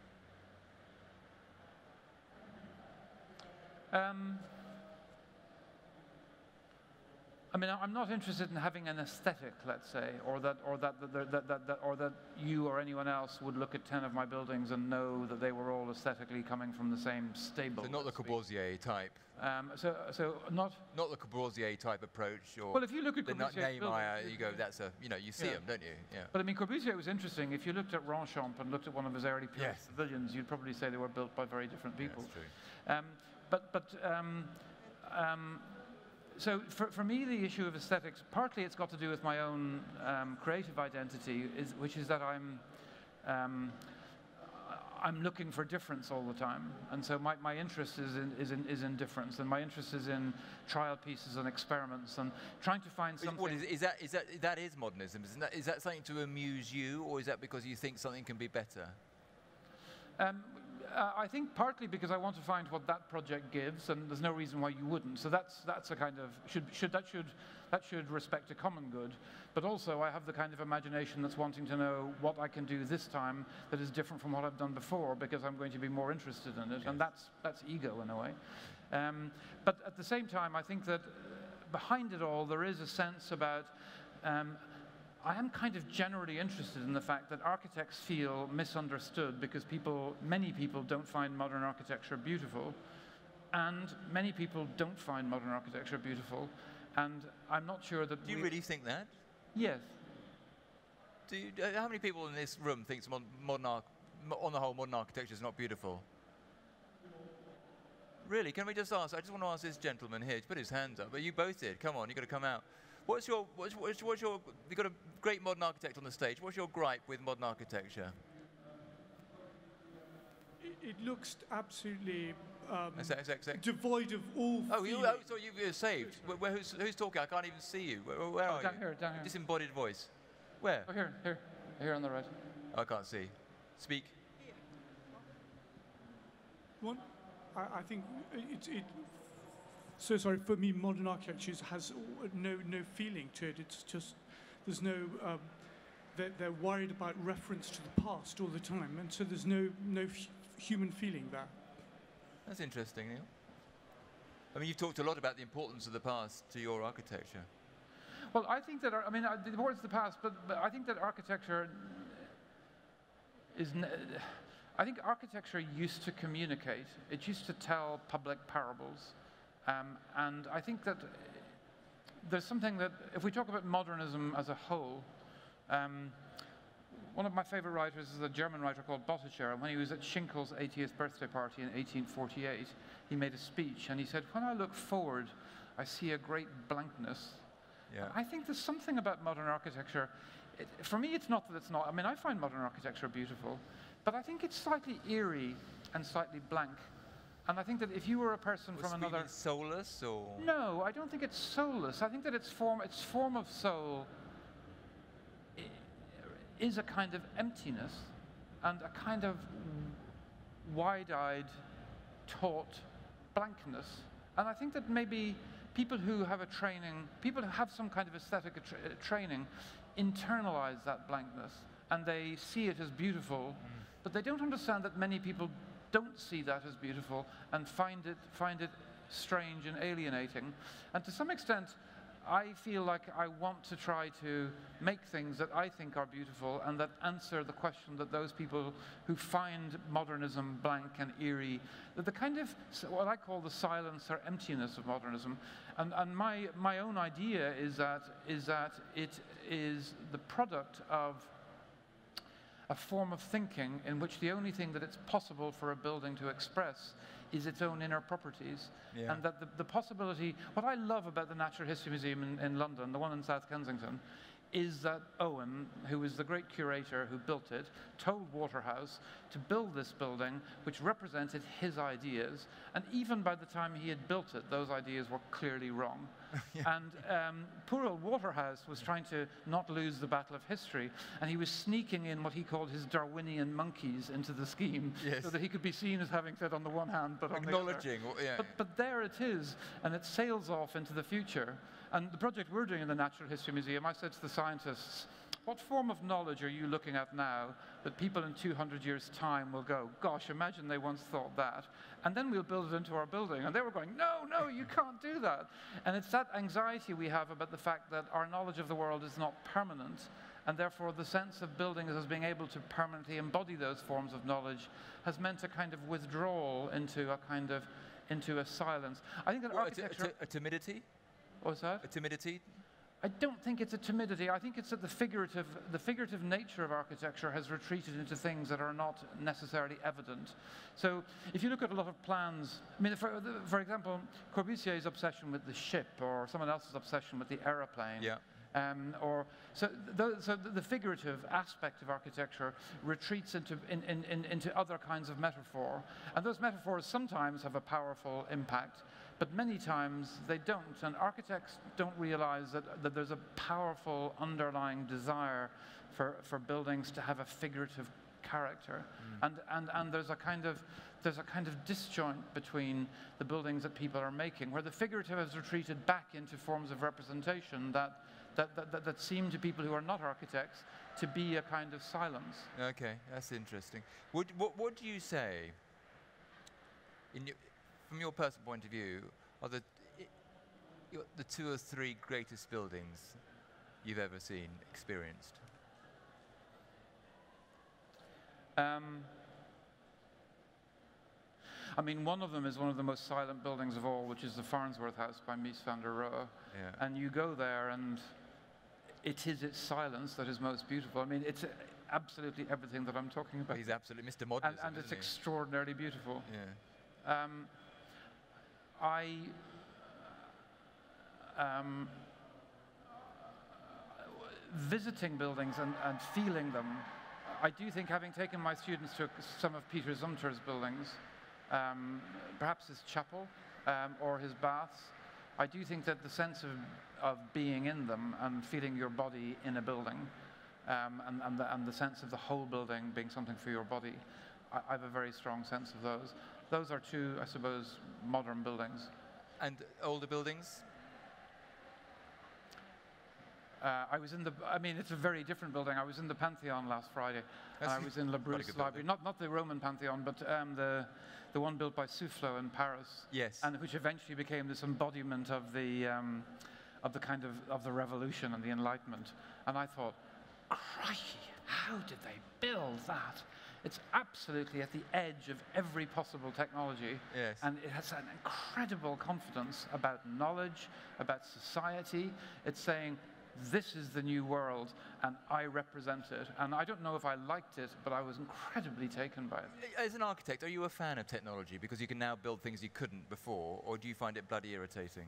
I mean, I'm not interested in having an aesthetic, let's say, or that you or anyone else would look at 10 of my buildings and know that they were all aesthetically coming from the same stable. So not the Corbusier type. So not the Corbusier type approach, or well, if you look at the Corbusier's Neymar, you go, that's you see them, don't you? Yeah. But I mean, Corbusier was interesting. If you looked at Ronchamp and looked at one of his early period pavilions, you'd probably say they were built by very different people. That's true. So for me, the issue of aesthetics, partly it's got to do with my own creative identity, which is that I'm looking for difference all the time, and so my interest is in difference, and my interest is in trial pieces and experiments and trying to find something. What that is modernism? Is that something to amuse you, or is that because you think something can be better? I think partly because I want to find what that project gives, and there's no reason why you wouldn't. So that's a kind of that should respect a common good. But also I have the kind of imagination that's wanting to know what I can do this time that is different from what I've done before, because I'm going to be more interested in it, and that's ego in a way. But at the same time, I think that behind it all there is a sense about. I am kind of generally interested in the fact that architects feel misunderstood because many people don't find modern architecture beautiful, and many people don't find modern architecture beautiful, and I'm not sure that. Do you really think that? Yes. How many people in this room think on the whole, modern architecture is not beautiful? Really? Can we just ask? I just want to ask this gentleman here. He's put his hands up, but you both did. Come on, you've got to come out. What's your? You've got a great modern architect on the stage. What's your gripe with modern architecture? It looks absolutely devoid of all. So you're saved. Who's talking? I can't even see you. Where are you? Down here. Disembodied voice. Where? Oh, here on the right. I can't see. Speak. One, I think So sorry, for me, modern architecture has no feeling to it. It's just, there's no, they're worried about reference to the past all the time, and so there's no human feeling there. That's interesting, Neil. I mean, you've talked a lot about the importance of the past to your architecture. Well, I think that, the importance of the past, but I think that architecture is, I think architecture used to communicate. It used to tell public parables. And I think that there's something that, if we talk about modernism as a whole, one of my favorite writers is a German writer called Botticher, and when he was at Schinkel's 80th birthday party in 1848, he made a speech, and he said, "When I look forward, I see a great blankness." Yeah. I think there's something about modern architecture. For me, it's not that it's not. I mean, I find modern architecture beautiful, but I think it's slightly eerie and slightly blank. And I think that if you were a person from another... soulless, or...? No, I don't think it's soulless. I think that its form of soul is a kind of emptiness and a kind of wide-eyed, taut blankness. And I think that maybe people who have a training, people who have some kind of aesthetic training, internalize that blankness, and they see it as beautiful, but they don't understand that many people don't see that as beautiful and find it strange and alienating. And to some extent, I feel like I want to try to make things that I think are beautiful and that answer the question that those people who find modernism blank and eerie, that the kind of, what I call the silence or emptiness of modernism. And my own idea is that it is the product of a form of thinking in which the only thing that it's possible for a building to express is its own inner properties. Yeah. And that the possibility, what I love about the Natural History Museum in London, the one in South Kensington, is that Owen, who was the great curator who built it, told Waterhouse to build this building which represented his ideas, and even by the time he had built it, those ideas were clearly wrong. Yeah. And poor old Waterhouse was trying to not lose the battle of history, and he was sneaking in what he called his Darwinian monkeys into the scheme, yes, so that he could be seen as having said on the one hand, but on the other. Acknowledging, yeah. But there it is, and it sails off into the future. And the project we're doing in the Natural History Museum, I said to the scientists, what form of knowledge are you looking at now that people in 200 years' time will go, gosh, imagine they once thought that, and then we'll build it into our building. And they were going, no, you can't do that. And it's that anxiety we have about the fact that our knowledge of the world is not permanent, and therefore the sense of buildings as being able to permanently embody those forms of knowledge has meant a kind of withdrawal into a silence. I think that architecture... A timidity? What's that? A timidity? I don't think it's a timidity. I think it's that the figurative nature of architecture has retreated into things that are not necessarily evident. So if you look at a lot of plans, I mean, for example, Corbusier's obsession with the ship, or someone else's obsession with the aeroplane. Yeah. So the figurative aspect of architecture retreats into other kinds of metaphor. And those metaphors sometimes have a powerful impact, but many times they don't. And architects don't realize that there's a powerful underlying desire for buildings to have a figurative character. And there's a kind of disjoint between the buildings that people are making, where the figurative has retreated back into forms of representation that seem to people who are not architects to be a kind of silence. Okay, that's interesting. What do you say, from your personal point of view, are the 2 or 3 greatest buildings you've ever seen, experienced? I mean, one of them is one of the most silent buildings of all, which is the Farnsworth House by Mies van der Rohe. Yeah. And you go there, and it is its silence that is most beautiful. I mean, it's absolutely everything that I'm talking about. He's absolutely Mr. Modernism, and it's isn't he? extraordinarily beautiful. Yeah. Visiting buildings and feeling them, I do think, having taken my students to some of Peter Zumthor's buildings, perhaps his chapel or his baths, I do think that the sense of being in them and feeling your body in a building, and the sense of the whole building being something for your body, I have a very strong sense of those. Those are 2, I suppose, modern buildings. And older buildings? I was in it's a very different building. I was in the Pantheon last Friday. I was in Le Bruce Library, not the Roman Pantheon, but the one built by Soufflot in Paris. Yes. And which eventually became this embodiment of the Revolution and the Enlightenment. And I thought, crikey, how did they build that? It's absolutely at the edge of every possible technology. Yes. And it has an incredible confidence about knowledge, about society. It's saying, this is the new world, and I represent it. And I don't know if I liked it, but I was incredibly taken by it. As an architect, are you a fan of technology because you can now build things you couldn't before, or do you find it bloody irritating?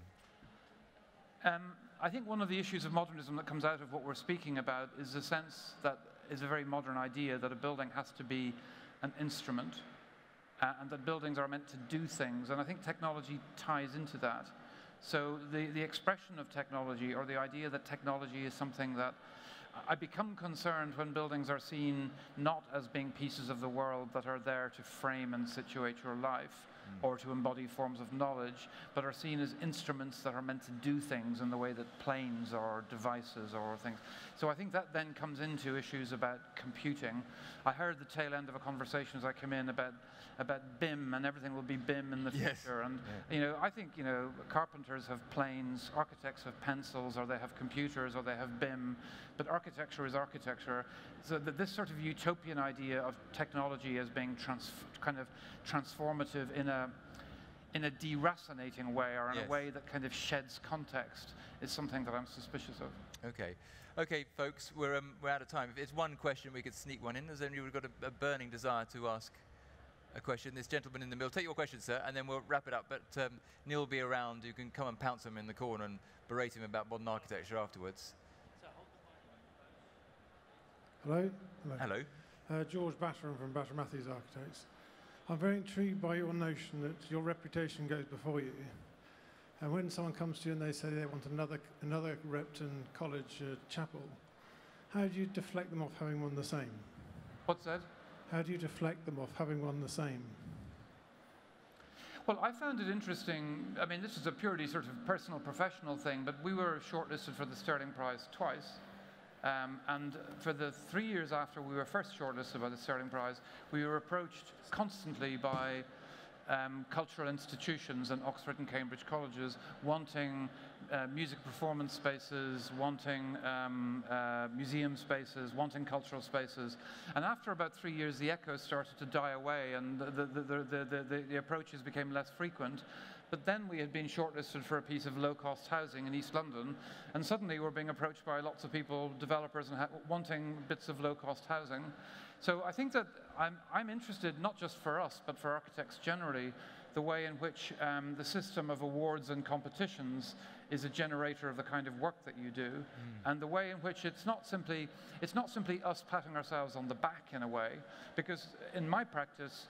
I think one of the issues of modernism that comes out of what we're speaking about is the sense that is a very modern idea that a building has to be an instrument, and that buildings are meant to do things. And I think technology ties into that. So the expression of technology, or the idea that technology is something that I become concerned when buildings are seen not as being pieces of the world that are there to frame and situate your life, or to embody forms of knowledge, but are seen as instruments that are meant to do things in the way that planes or devices or things. So I think that then comes into issues about computing. I heard the tail end of a conversation as I came in about BIM, and everything will be BIM in the future. And you know, I think, you know, carpenters have planes, architects have pencils, or they have computers, or they have BIM, but architecture is architecture. So that this sort of utopian idea of technology as being kind of transformative in a deracinating way, or in a way that kind of sheds context, is something that I'm suspicious of. Okay. Okay, folks, we're out of time. If it's one question, we could sneak one in. Has anyone got a burning desire to ask a question? This gentleman in the middle. Take your question, sir, and then we'll wrap it up. But Neil will be around. You can come and pounce him in the corner and berate him about modern architecture afterwards. Hello? Hello. George Batteran from Batter Matthews Architects. I'm very intrigued by your notion that your reputation goes before you. And when someone comes to you and they say they want another Repton College chapel, how do you deflect them off having one the same? What's that? How do you deflect them off having one the same? Well, I found it interesting. I mean, this is a purely sort of personal, professional thing, but we were shortlisted for the Stirling Prize twice. And for the 3 years after we were first shortlisted by the Stirling Prize, we were approached constantly by cultural institutions and Oxford and Cambridge colleges wanting music performance spaces, wanting museum spaces, wanting cultural spaces. And after about 3 years, the echoes started to die away, and the approaches became less frequent. But then we had been shortlisted for a piece of low-cost housing in East London, and suddenly we're being approached by lots of people, developers, and wanting bits of low-cost housing. So I think that I'm interested, not just for us, but for architects generally, the way in which the system of awards and competitions is a generator of the kind of work that you do, and the way in which it's not simply us patting ourselves on the back in a way, because in my practice,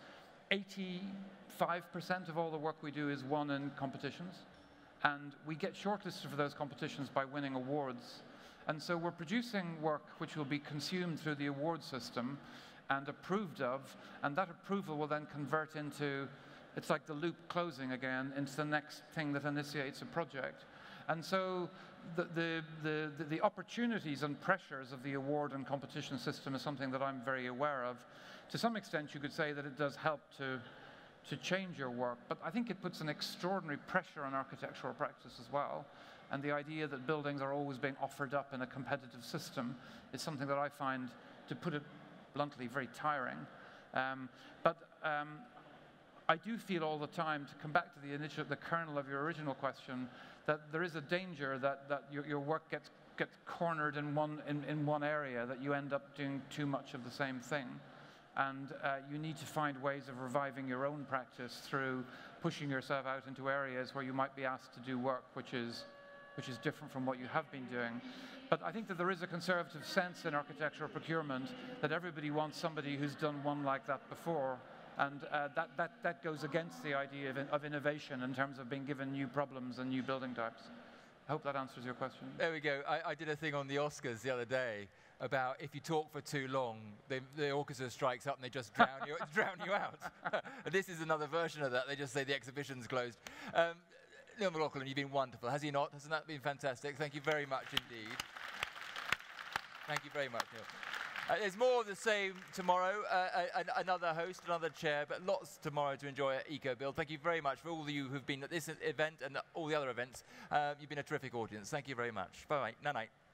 85% of all the work we do is won in competitions, and we get shortlisted for those competitions by winning awards. And so we're producing work which will be consumed through the award system and approved of, and that approval will then convert into, it's like the loop closing again, into the next thing that initiates a project. And so the opportunities and pressures of the award and competition system is something that I'm very aware of. To some extent, you could say that it does help to change your work, but I think it puts an extraordinary pressure on architectural practice as well. And the idea that buildings are always being offered up in a competitive system is something that I find, to put it bluntly, very tiring. But I do feel all the time, to come back to the kernel of your original question, that there is a danger that your work gets cornered in one area, that you end up doing too much of the same thing. And you need to find ways of reviving your own practice through pushing yourself out into areas where you might be asked to do work which is different from what you have been doing. But I think that there is a conservative sense in architectural procurement that everybody wants somebody who's done one like that before. And that goes against the idea of innovation in terms of being given new problems and new building types. I hope that answers your question. There we go. I did a thing on the Oscars the other day about if you talk for too long, the orchestra strikes up and they just drown you out. And this is another version of that. They just say the exhibition's closed. Niall McLaughlin, you've been wonderful. Has he not? Hasn't that been fantastic? Thank you very much indeed. Thank you very much, Neil. There's more of the same tomorrow. Another host, another chair, but lots tomorrow to enjoy at EcoBuild. Thank you very much for all of you who've been at this event and all the other events. You've been a terrific audience. Thank you very much. Bye-bye. Night-night.